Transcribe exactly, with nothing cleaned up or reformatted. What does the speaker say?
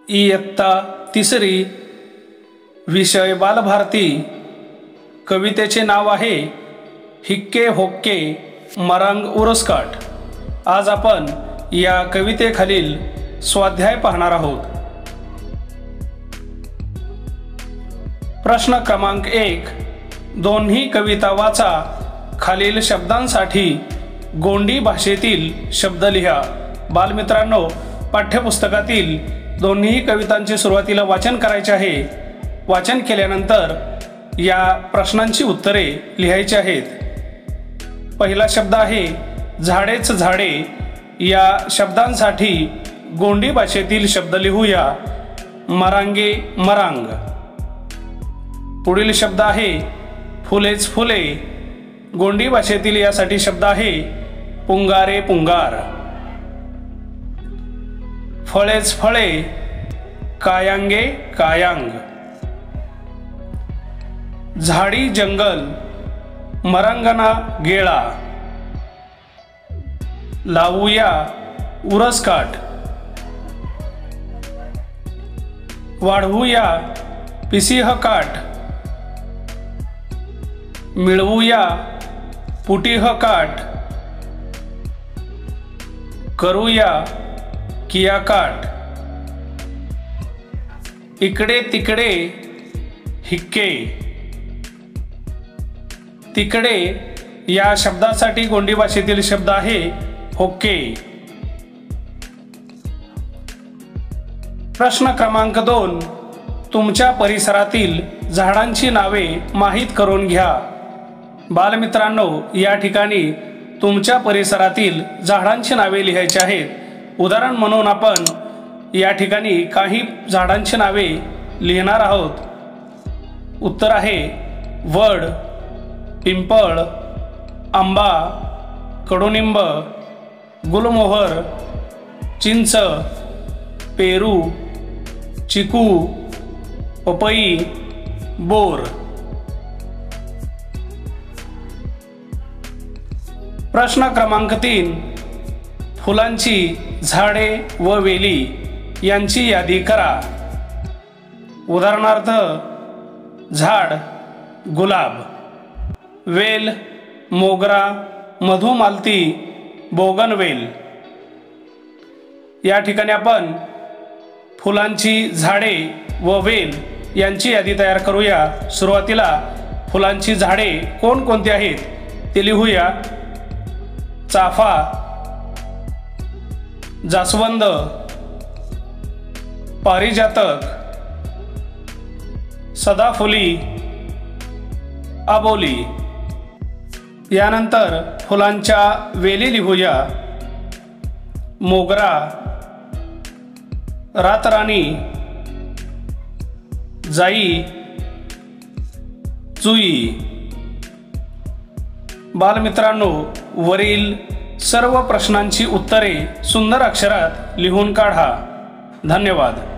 इयत्ता तिसरी, विषय बालभारती। कवितेचे नाव आहे हिक्के होक्के मरांग उरसकाठ। आज आपण या कवितेखालील स्वाध्याय पाहणार आहोत। प्रश्न क्रमांक एक, दोन्ही कविता वाचा। खालील शब्दांसाठी गोंडी भाषेतील शब्द लिहा। बालमित्रांनो, पाठ्यपुस्तकातील दोन्ही कवितांचे सुरुवातीला वाचन करायचे आहे। वाचन केल्यानंतर या प्रश्नांची उत्तरे लिहायची आहेत। पहिला शब्द आहे झाडेच झाडे। या शब्दांसाठी गोंडी भाषेतील शब्द लिहूया। मरांगे मरांग। पुढील शब्द आहे फुलेच फुले। गोंडी भाषेतील यासाठी शब्द आहे पुंगारे पुंगार। फळेच फळे। कायांगे कायांग। झाडी जंगल। मरांगणा गेळा। लावूया उरसकाठ। वाढवूया पिसिह काठ। मिळवूया पुटिह काठ। करूया किया काठ। इकडे तिकडे हिक्के। तिकडे या शब्दासाठी गोंडी भाषेतील शब्द आहे होक्के। प्रश्न क्रमांक दोन, तुमच्या परिसरातील झाडांची नावे माहीत करून घ्या। बालमित्रांनो, या ठिकाणी तुमच्या परिसरातील झाडांची नावे लिहायची आहेत। उदाहरण म्हणून आपण या ठिकाणी काही झाडांची नावे लिहिणार आहोत। उत्तर आहे वड, पिंपळ, आंबा, कडुनिंब, गुलमोहर, चिंच, पेरू, चिकू, पपई, बोर। प्रश्न क्रमांक तीन, फुलांची झाडे व वेली यांची यादी करा। उदाहरणार्थ झाड गुलाब, वेल मोगरा, मधुमालती, बोगनवेल। या ठिकाणी आपण फुलांची झाडे व वेल यांची यादी तयार करूया। सुरुवातीला फुलांची झाडे कोणकोणती आहेत ते लिहूया। चाफा, जास्वंद, पारिजातक, सदाफुली, अबोली। यानंतर फुलांच्या वेली लिहूया। मोगरा, रातराणी, जाई, जुई। बालमित्रांनो, वरील सर्व प्रश्नांची उत्तरे सुंदर अक्षरात लिहून काढा। धन्यवाद।